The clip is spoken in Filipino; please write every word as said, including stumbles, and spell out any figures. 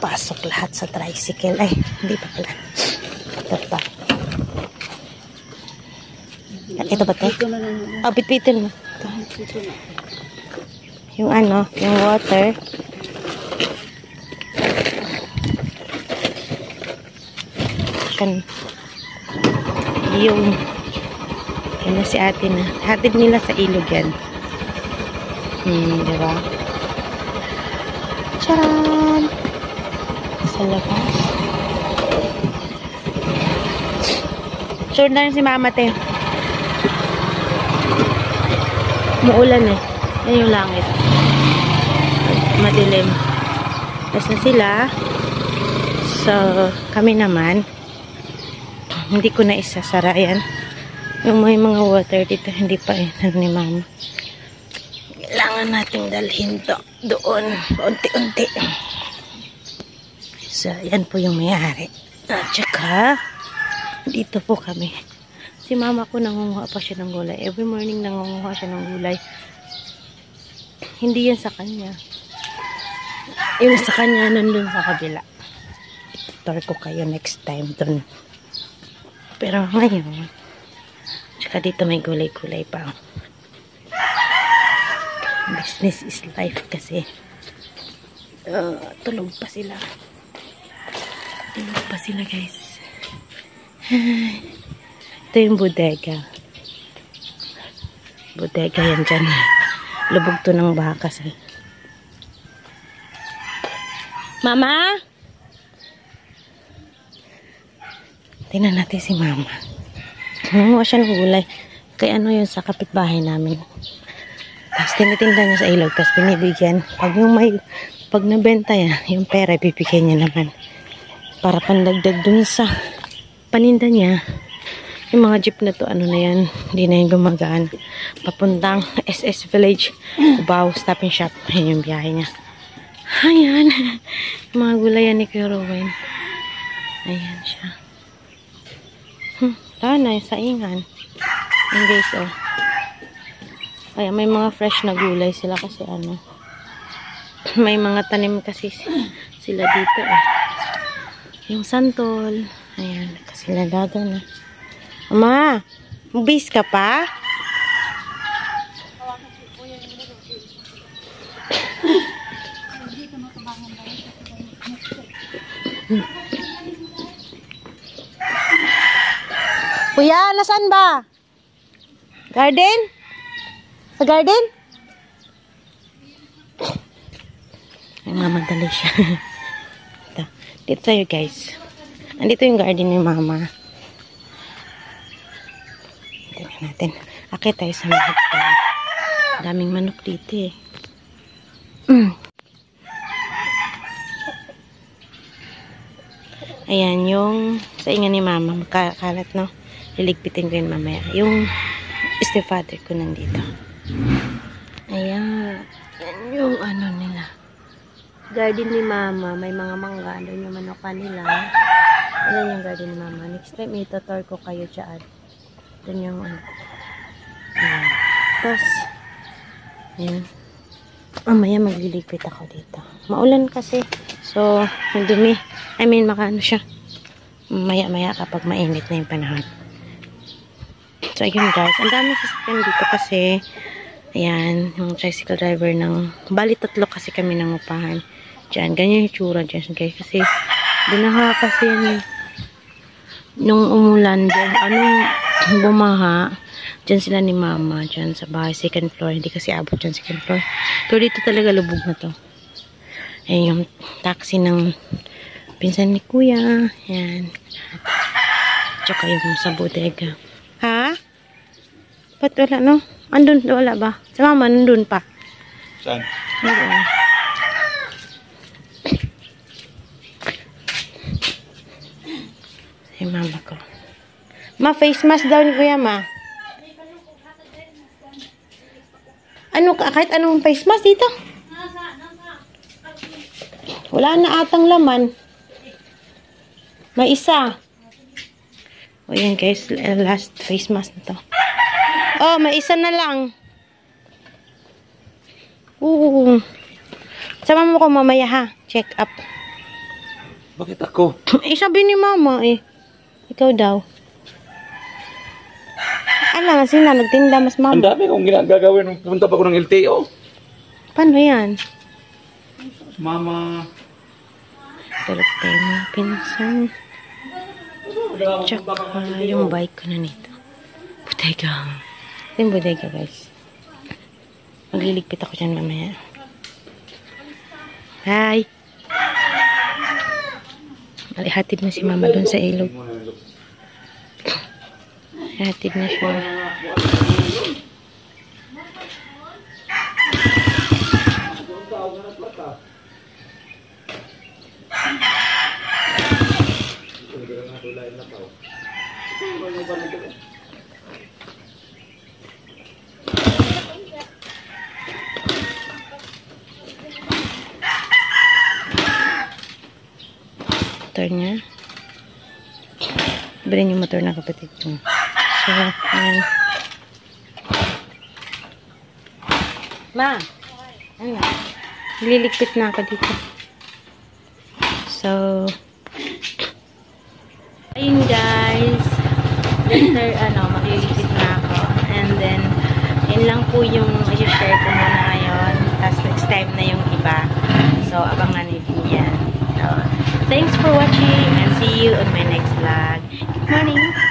pasok lahat sa tricycle. Ay, hindi pa pala. Ito pa. Ito ba ito? Oh, pitpitin mo. Yung ano, yung water. Yan. Yung ano si ate na. Hatid nila sa ilog yan. Hmm, diba? Charan! Sa labas. Sure na rin si mama, te. Muulan eh. Yan yung langit. Madilim. Tapos na sila. So, kami naman, hindi ko na isasara yan. Yung may mga water dito, hindi pa eh. Ano ni mama. Kailangan nating dalhin to doon. Unti-unti. So, yan po yung mayari. At saka, dito po kami. Si mama ko nangunguha pa siya ng gulay. Every morning nangunguha siya ng gulay. Hindi yan sa kanya. Yung sa kanya nandun sa kabila. Itutor ko kayo next time dun. Pero ngayon, tsaka dito may gulay-gulay pa. Business is life kasi. Uh, tulog pa sila. Tulog pa sila, guys. Ito yung bodega. Bodega yan dyan. Lubog to ng bakas eh. Mama? Tingnan natin si mama. Nangunguha siya ng gulay. Kaya ano yun sa kapitbahay namin. Tapos tinitinda niya sa ilog. Tapos binibigyan. Pag yung may, pag nabenta yan, yung pera bibigyan niya naman. Para pandagdag dun sa paninda niya. Yung mga jeep na to, ano na yan, hindi na yung gumagaan. Papuntang S S Village, Cubao, Stop and Shop. Ayan yung biyahe niya. Ayan. Yung mga gulayan ni Kuya Rowan. Ayan siya. Hmm, tana, yung saingan. Ayan guys, oh. Kaya may mga fresh na gulay sila kasi ano. May mga tanim kasi sila dito, eh. Yung santol. Ayan, kasi lalaga na. Ama, mabis ka pa? Kuya, nasaan ba? Garden? Sa garden? Ay, mamadali siya. Ito. Dito tayo, guys. Andito yung garden ni mama. Tingnan natin. Akit tayo sa mga hektar. Daming manok dito eh. Mm. Ayan, yung sa inga ni mama. Makakalat, no? Liligpitin ko yun mamaya. Yung stepfather ko nandito. Ayan. Yan yung ano nila. Garden ni mama. May mga mangga. Doon yung manoka nila. Ayan yung garden ni mama. Next time, itutor ko kayo dyan. Doon yung ano. Ayan. Tapos, ayan. Mamaya magliligpit ako dito. Maulan kasi. So, yung dumi. I mean, makaano siya. Maya-maya kapag mainit na yung panahon. So, ayun guys. Ang dami sasakyan dito kasi ayan, yung tricycle driver ng bali tatlo kasi kami nangupahan. Diyan, ganyan yung tsura dyan guys. Kasi, binaha kasi yan nung umulan dyan, anong bumaha, dyan sila ni mama, dyan sa bahay, second floor. Hindi kasi abot dyan second floor. Pero dito talaga lubog na to. Ayan yung taxi ng pinsan ni kuya. Ayan. Tsaka yung sa bodega. Ha? Ba't wala, no? Andun, wala ba? Sa mama, nandun pa. Saan? Nandun. Si mama ko. Ma, face mask daw ni kuya, ma. Ano ka? Kahit anong face mask dito? Wala na atang laman. May isa. O yan guys, last face mask na to. Oh, may isa na lang. Oo. Sama mo ko mamaya ha. Check up. Bakit ako? Eh, sabi ni mama eh. Ikaw daw. Alam, sila nagtinda mas Ang mama. dami kong ginagagawin nung pumunta pa ako ng L T O. Paano yan? Mama. Tulog tayo mga pinsan. Tsaka yung bike ko na nito. Bodega. Ito yung bodega guys. Magliligpit ako dyan mamaya. Hi! Hatid na si mama dun sa ilog. Hatid na siya. Motor niya. Bilhin yung motor na kapatid ko. So, ayan. Ma! Ano? Liligpit na ako dito. So, ayun guys. Later, ano, magliligpit na ako. And then, yun lang po yung i-share ko muna ngayon. Tapos next time na yung iba. So, abangan nyo yan. So, thanks for watching and see you on my next vlog. Good morning!